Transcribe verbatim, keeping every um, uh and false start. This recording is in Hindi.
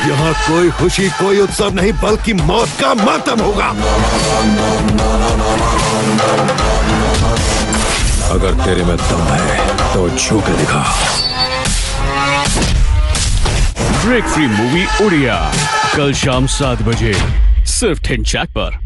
यहाँ कोई खुशी, कोई उत्सव नहीं, बल्कि मौत का मातम होगा। अगर तेरे में दम है तो छू के दिखा। ब्रेक फ्री मूवी उड़िया कल शाम सात बजे सिर्फ टिन चैक पर।